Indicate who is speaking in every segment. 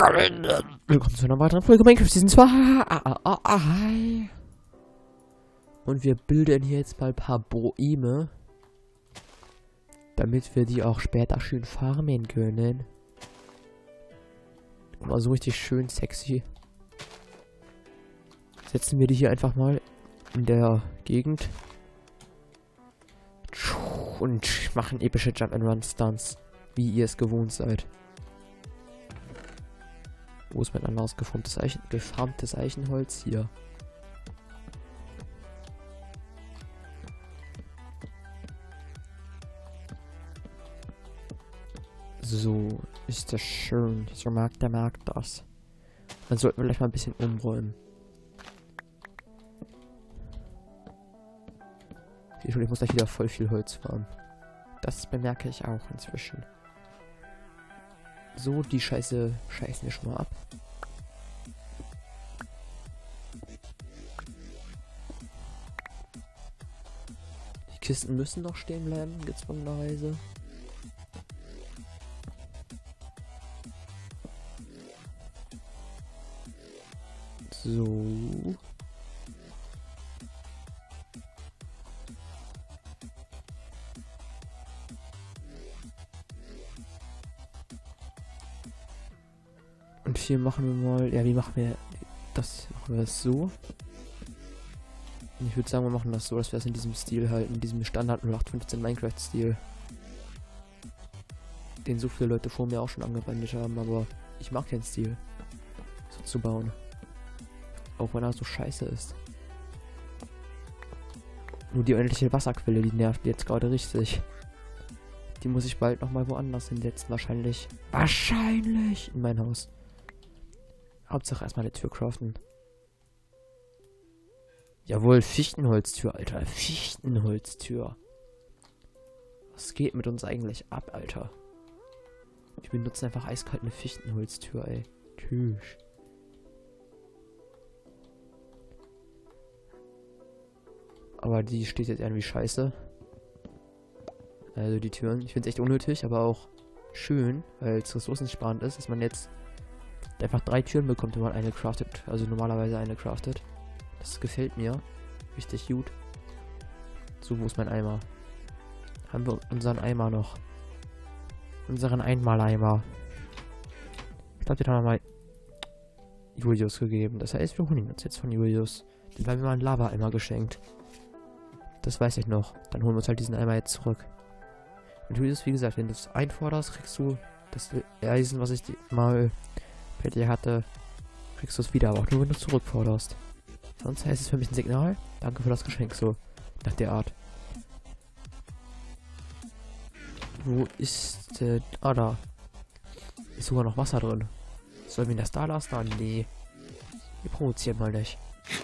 Speaker 1: Willkommen zu einer weiteren Folge Minecraft Season 2. Und wir bilden hier jetzt mal ein paar Bäume, damit wir die auch später schön farmen können. Und mal so richtig schön sexy. Setzen wir die hier einfach mal in der Gegend. Und machen epische Jump-and-Run-Stunts, wie ihr es gewohnt seid. Wo ist mein anderes gefarmtes Eichenholz? Hier. So, ist das schön. So mag der Markt das. Dann sollten wir gleich mal ein bisschen umräumen. Ich muss gleich wieder voll viel Holz farmen. Das bemerke ich auch inzwischen. So, die Scheiße scheißen wir schon mal ab. Die Kisten müssen noch stehen bleiben, gezwungenerweise. So. Und hier machen wir mal, ja, wie machen wir das? Machen wir das so? Ich würde sagen, wir machen das so, dass wir das in diesem Stil halten, in diesem Standard 0815 Minecraft-Stil. Den so viele Leute vor mir auch schon angewendet haben, aber ich mag den Stil, so zu bauen. Auch wenn er so scheiße ist. Nur die unendliche Wasserquelle, die nervt jetzt gerade richtig. Die muss ich bald nochmal woanders hinsetzen, wahrscheinlich. Wahrscheinlich in mein Haus. Hauptsache erstmal eine Tür craften. Jawohl, Fichtenholztür, Alter. Fichtenholztür. Was geht mit uns eigentlich ab, Alter? Ich benutze einfach eiskalt eine Fichtenholztür, ey. Tschüss. Aber die steht jetzt irgendwie scheiße. Also die Türen. Ich finde es echt unnötig, aber auch schön, weil es ressourcensparend ist, dass man jetzt einfach 3 Türen bekommt, wenn man eine craftet. Also normalerweise eine craftet. Das gefällt mir. Richtig gut. So, wo ist mein Eimer? Haben wir unseren Eimer noch? Unseren Einmaleimer. Ich glaube, den haben wir mal Julius gegeben. Das heißt, wir holen ihn uns jetzt von Julius. Den haben wir mal einen Lava-Eimer geschenkt. Das weiß ich noch. Dann holen wir uns halt diesen Eimer jetzt zurück. Und Julius, wie gesagt, wenn du es einforderst, kriegst du das Eisen, was ich mal bei dir hatte, kriegst du es wieder. Aber auch nur, wenn du zurückforderst. Sonst heißt es für mich ein Signal. Danke für das Geschenk, so. Nach der Art. Wo ist da. Ist sogar noch Wasser drin. Sollen wir das da lassen? Nee. Wir provozieren mal nicht.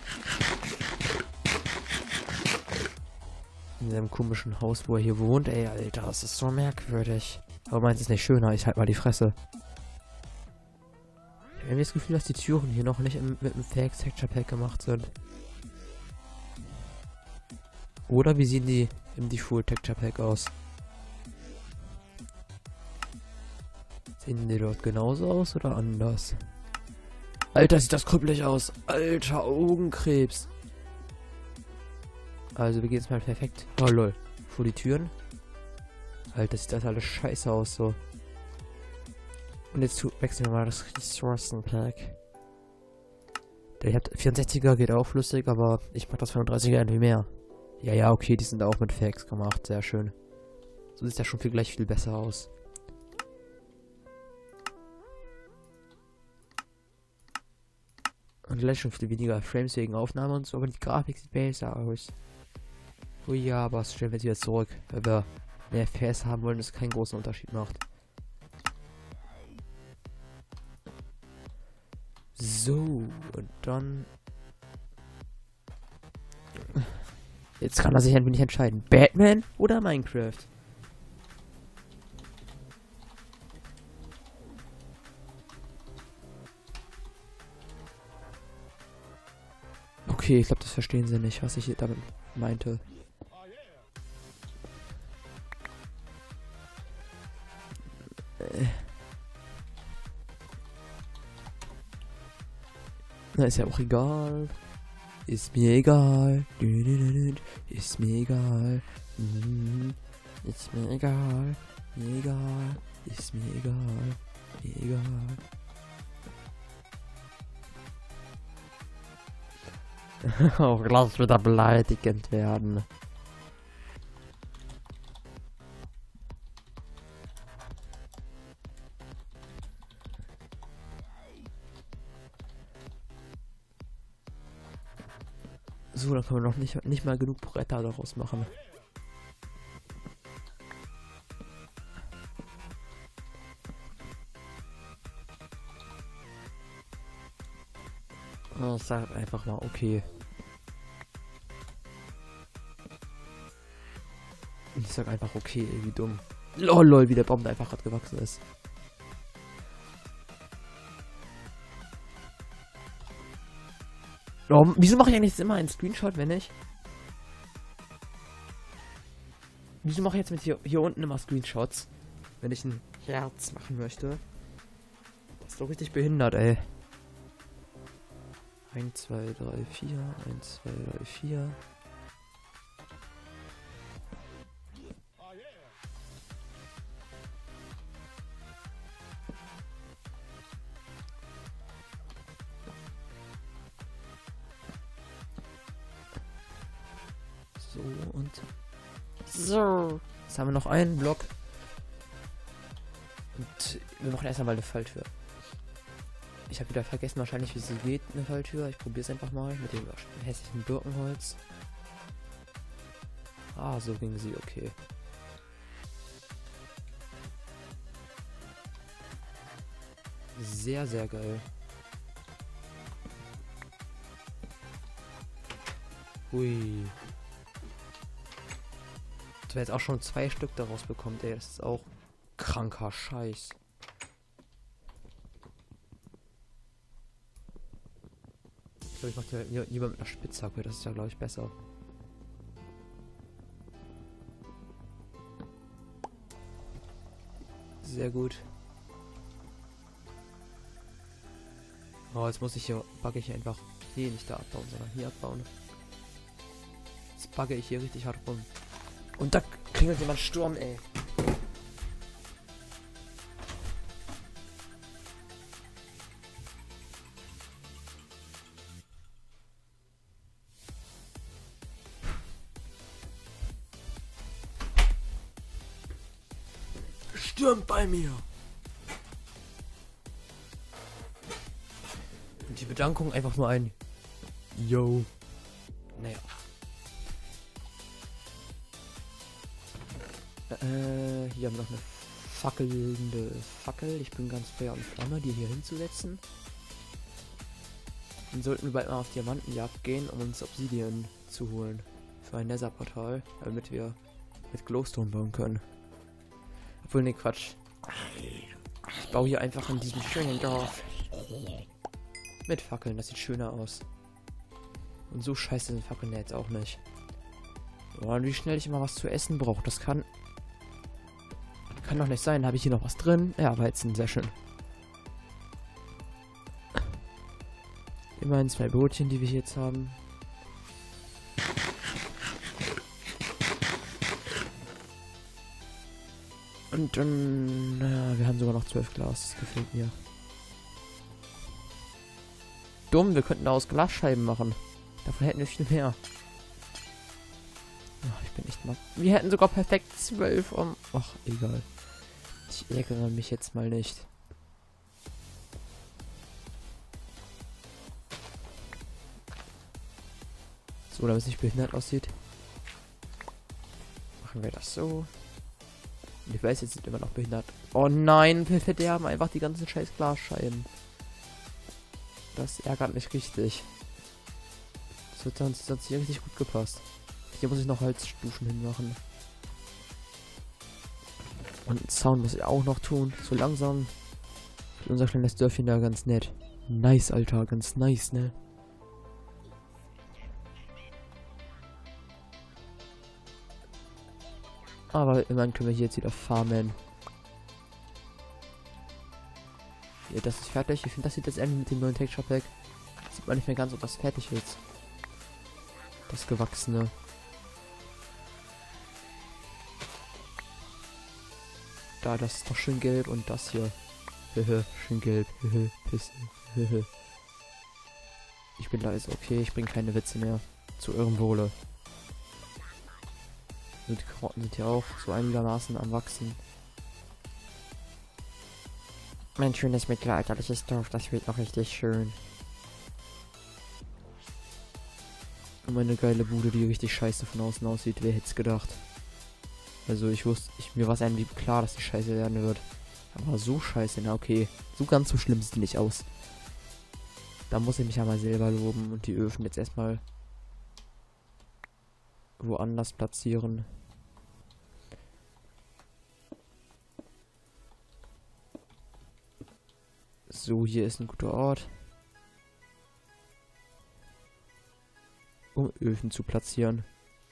Speaker 1: In seinem komischen Haus, wo er hier wohnt. Ey, Alter, das ist so merkwürdig. Aber meins ist nicht schöner. Ich halt mal die Fresse. Ich habe irgendwie das Gefühl, dass die Türen hier noch nicht mit einem Fake Texture Pack gemacht sind. Oder wie sehen die im Default Texture Pack aus? Sehen die dort genauso aus oder anders? Alter, sieht das krüppelig aus. Alter, Augenkrebs. Also wir gehen jetzt mal perfekt. Oh lol. Vor die Türen. Alter, sieht das alles scheiße aus so. Und jetzt wechseln wir mal das Ressourcenpack. Der hat 64er, geht auch flüssig, aber ich mach das 35er irgendwie mehr. Ja, okay, die sind auch mit Fakes gemacht. Sehr schön. So sieht das schon gleich viel besser aus. Und gleich schon viel weniger Frames wegen Aufnahme und so, aber die Grafik sieht besser aus. Oh ja, aber das stellen wir jetzt wieder zurück, weil wir mehr FPS haben wollen, das keinen großen Unterschied macht. So, und dann... Jetzt kann er sich ein wenig entscheiden. Batman oder Minecraft? Okay, ich glaube, das verstehen sie nicht, was ich damit meinte. Na, ist ja auch egal. Ist mir egal. Ist mir egal. Ist mir egal. Mir egal. Ist mir egal. Mir egal. Oh, lass wieder beleidigend werden. So, dann können wir noch nicht mal genug Bretter daraus machen. Ich sag einfach mal okay. Ich sag einfach okay, wie dumm. Lol, wie der Baum da einfach gerade gewachsen ist. Oh, wieso mache ich eigentlich jetzt immer einen Screenshot, wenn ich? Wieso mache ich jetzt mit hier unten immer Screenshots? Wenn ich ein Herz machen möchte. Das ist doch richtig behindert, ey. 1, 2, 3, 4. 1, 2, 3, 4. So und so. Jetzt haben wir noch einen Block. Und wir machen erst einmal eine Falltür. Ich habe wieder vergessen wahrscheinlich, wie sie geht, eine Falltür. Ich probiere es einfach mal mit dem hässlichen Birkenholz. Ah, so ging sie, okay. Sehr, sehr geil. Hui. Dass wir jetzt auch schon 2 Stück daraus bekommt, ey, das ist auch kranker Scheiß. Ich glaube, ich mache lieber mit einer Spitzhacke, das ist ja, glaube ich, besser. Sehr gut. Oh, jetzt muss ich hier, bugge ich hier einfach, nee, nicht da abbauen, sondern hier abbauen. Jetzt bugge ich hier richtig hart rum. Und da klingelt jemand Sturm, ey. Stürmt bei mir. Und die Bedankung einfach nur ein Yo. Naja. Hier haben wir noch eine fackelnde Fackel. Ich bin ganz Feuer und Flamme, die hier hinzusetzen. Dann sollten wir bald mal auf Diamantenjagd gehen, um uns Obsidian zu holen. Für ein Nether-Portal, damit wir mit Glowstone bauen können. Obwohl, ne, Quatsch. Ich baue hier einfach in diesem schönen Dorf. Mit Fackeln, das sieht schöner aus. Und so scheiße sind Fackeln jetzt auch nicht. Boah, und wie schnell ich immer was zu essen brauche, das kann doch nicht sein. Habe ich hier noch was drin? Ja, Weizen, sehr schön. Immerhin 2 Brotchen, die wir jetzt haben. Und dann, wir haben sogar noch 12 Glas. Das gefällt mir. Dumm, wir könnten daraus Glasscheiben machen. Davon hätten wir viel mehr. Ach, ich bin echt mal... Wir hätten sogar perfekt 12 um... Ach, egal. Ich ärgere mich jetzt mal nicht. So, damit es nicht behindert aussieht. Machen wir das so. Ich weiß, jetzt sind immer noch behindert. Oh nein, wir verderben einfach die ganzen scheiß Glasscheiben. Das ärgert mich richtig. Das wird sonst hier richtig gut gepasst. Hier muss ich noch Holzstufen hinmachen. Und einen Zaun muss ich auch noch tun. So langsam. Unser kleines Dörfchen da ganz nett. Nice, Alter. Ganz nice, ne? Aber immerhin können wir hier jetzt wieder farmen. Ja, das ist fertig. Ich finde, das sieht jetzt endlich mit dem neuen Texture Pack. sieht man nicht mehr ganz, ob das fertig ist. Das Gewachsene. Da, das ist doch schön gelb und das hier. Schön gelb. Pisse. Ich bin leise, okay, ich bringe keine Witze mehr. Zu eurem Wohle. Die Karotten sind ja auch so einigermaßen am Wachsen. Mein schönes mittelalterliches Dorf, das wird noch richtig schön. Und meine geile Bude, die richtig scheiße von außen aussieht, wer hätte es gedacht. Also mir war es irgendwie klar, dass die scheiße werden wird. Aber so scheiße, na okay. So ganz so schlimm sieht die nicht aus. Da muss ich mich ja mal selber loben und die Öfen jetzt erstmal woanders platzieren. So, hier ist ein guter Ort, um Öfen zu platzieren.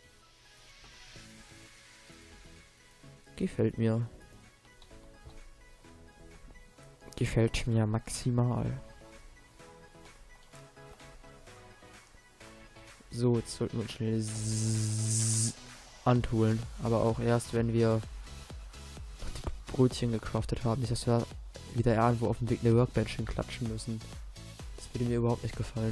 Speaker 1: Gefällt mir. Gefällt mir maximal. So, jetzt sollten wir uns schnell anholen. Aber auch erst, wenn wir die Brötchen gecraftet haben. Nicht, dass wir wieder irgendwo auf dem Weg eine Workbench hinklatschen müssen. Das würde mir überhaupt nicht gefallen.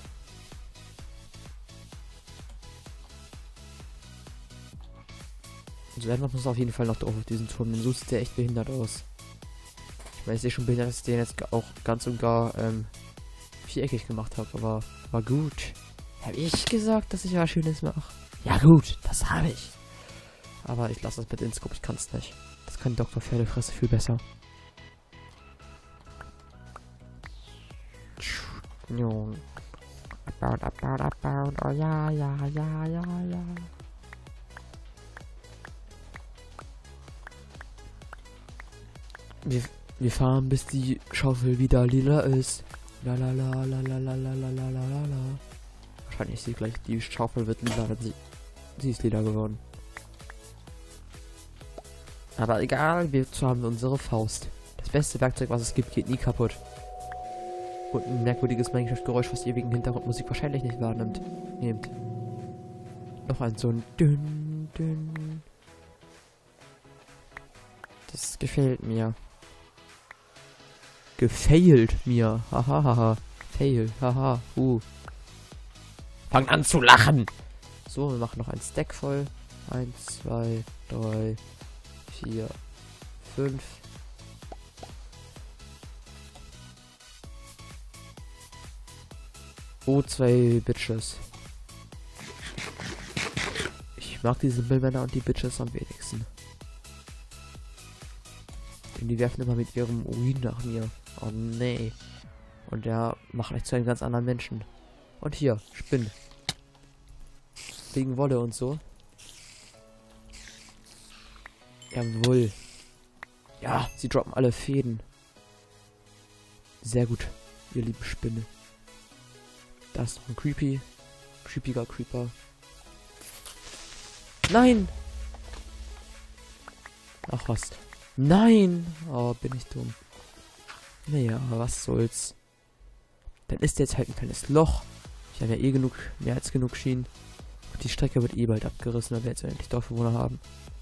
Speaker 1: Also irgendwann muss auf jeden Fall noch drauf auf diesen Turm, denn so sieht der echt behindert aus. Ich meine, ich sehe schon behindert, dass ich den jetzt auch ganz und gar viereckig gemacht habe, aber war gut. Habe ich gesagt, dass ich was Schönes mache? Ja gut, das habe ich. Aber ich lasse das mit ins Scope, ich kann es nicht. Das kann Dr. Pferdefresse viel besser. Abbauen. Oh ja. Wir fahren, bis die Schaufel wieder lila ist. La. Wahrscheinlich ist die Schaufel wird lila, denn sie ist lila geworden. Aber egal, wir haben unsere Faust. Das beste Werkzeug, was es gibt, geht nie kaputt. Und ein merkwürdiges Minecraft-Geräusch, was die ewigen Hintergrundmusik wahrscheinlich nicht wahrnimmt. Nehmt. Noch ein so ein dünn. Das gefällt mir. Gefailt mir. Hahaha. Fail. Haha. Fang an zu lachen. So, wir machen noch ein Stack voll. 1, 2, 3, 4, 5. Oh, 2 Bitches. Ich mag diese Müllmänner und die Bitches am wenigsten. Denn die werfen immer mit ihrem Urin nach mir. Oh nee. Und der macht echt zu einem ganz anderen Menschen. Und hier, Spinnen. Wegen Wolle und so. Jawohl. Ja, sie droppen alle Fäden. Sehr gut, ihr lieben Spinnen. Da ist noch ein creepiger Creeper. Nein! Ach was. Nein! Oh, bin ich dumm. Naja, was soll's. Dann ist jetzt halt ein kleines Loch. Ich habe ja eh mehr als genug Schienen. Und die Strecke wird eh bald abgerissen, weil wir jetzt endlich Dorfbewohner haben.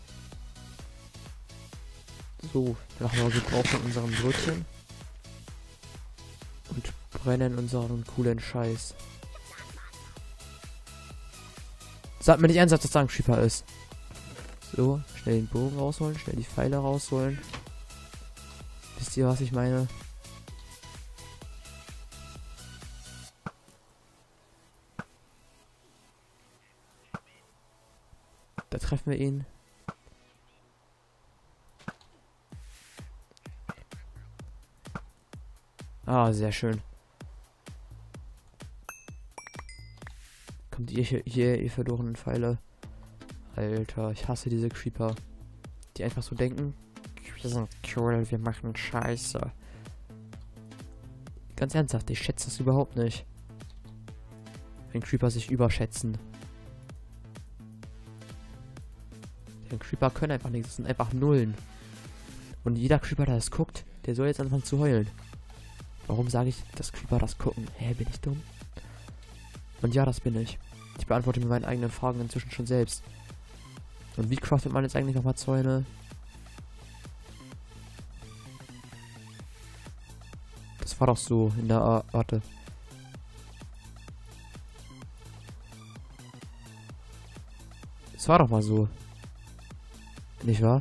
Speaker 1: So, dann machen wir Gebrauch von unserem Brötchen. Und brennen unseren coolen Scheiß. Sagt mir nicht ernsthaft, dass da ein Creeper ist. So, schnell den Bogen rausholen, schnell die Pfeile rausholen. Wisst ihr, was ich meine? Da treffen wir ihn. Ah, sehr schön. Kommt ihr hier, ihr verlorenen Pfeile. Alter, ich hasse diese Creeper. Die einfach so denken, wir sind cool, wir machen Scheiße. Ganz ernsthaft, ich schätze das überhaupt nicht. Wenn Creeper sich überschätzen. Denn Creeper können einfach nichts, das sind einfach Nullen. Und jeder Creeper, der das guckt, der soll jetzt anfangen zu heulen. Warum sage ich, dass Creeper das gucken? Hä, bin ich dumm? Und ja, das bin ich. Ich beantworte mir meine eigenen Fragen inzwischen schon selbst. Und wie craftet man jetzt eigentlich nochmal Zäune? Das war doch so in der warte. Es war doch mal so. Nicht wahr?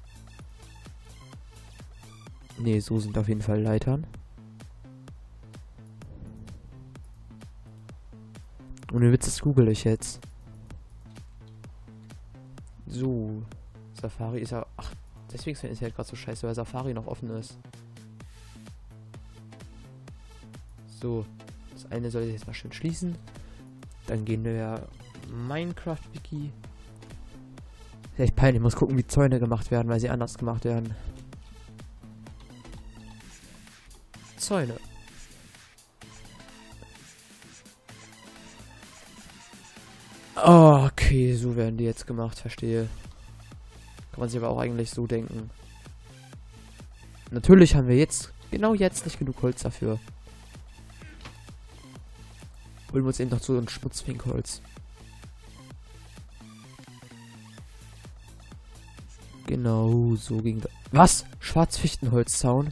Speaker 1: Nee, so sind auf jeden Fall Leitern. Und den Witz, das google ich jetzt. So. Safari ist ja... Ach, deswegen ist mein Internet gerade so scheiße, weil Safari noch offen ist. So. Das eine soll ich jetzt mal schön schließen. Dann gehen wir Minecraft-Wiki. Echt peinlich, ich muss gucken, wie Zäune gemacht werden, weil sie anders gemacht werden. Zäune. Oh, okay, so werden die jetzt gemacht, verstehe. Kann man sich aber auch eigentlich so denken. Natürlich haben wir jetzt, genau jetzt, nicht genug Holz dafür. Holen wir uns eben noch so ein Schmutzfinkholz. Genau, so ging das. Was? Schwarzfichtenholzzaun?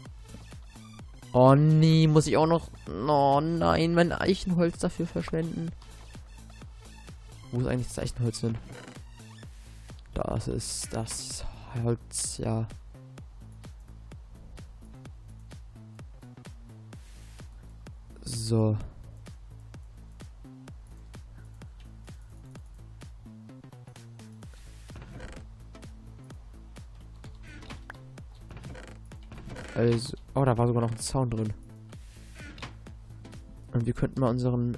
Speaker 1: Oh nee, muss ich auch noch... Oh nein, mein Eichenholz dafür verschwenden. Wo ist eigentlich das Eichenholz hin? Das ist das Holz, ja. So. Also, oh, da war sogar noch ein Zaun drin. Und wir könnten mal unseren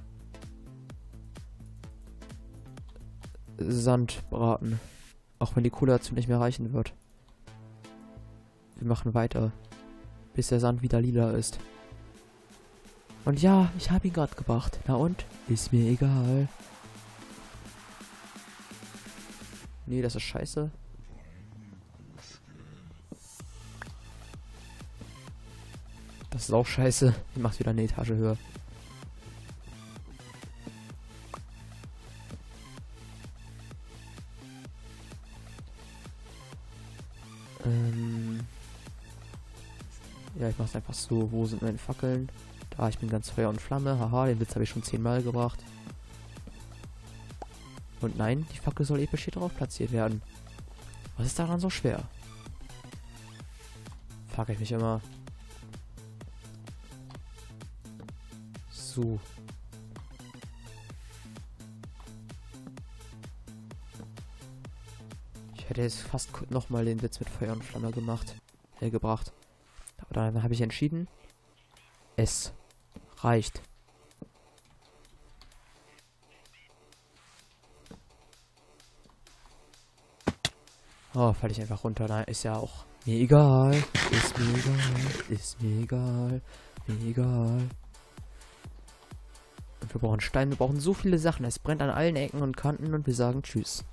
Speaker 1: Sand braten. Auch wenn die Kohle dazu nicht mehr reichen wird. Wir machen weiter. Bis der Sand wieder lila ist. Und ja, ich habe ihn gerade gebracht. Na und? Ist mir egal. Nee, das ist scheiße. Das ist auch scheiße. Die macht wieder eine Etage höher. Ja, ich mach's einfach so. Wo sind meine Fackeln? Da, ich bin ganz Feuer und Flamme. Haha, den Witz habe ich schon 10-mal gebracht. Und nein, die Fackel soll episch hier drauf platziert werden. Was ist daran so schwer? Frage ich mich immer. So. Ich hätte jetzt fast nochmal den Witz mit Feuer und Flamme gebracht. Aber dann habe ich entschieden, es reicht. Oh, falle ich einfach runter. Na, ist ja auch mir egal. Ist mir egal. Ist mir egal. Mir egal. Und wir brauchen Stein. Wir brauchen so viele Sachen. Es brennt an allen Ecken und Kanten und wir sagen Tschüss.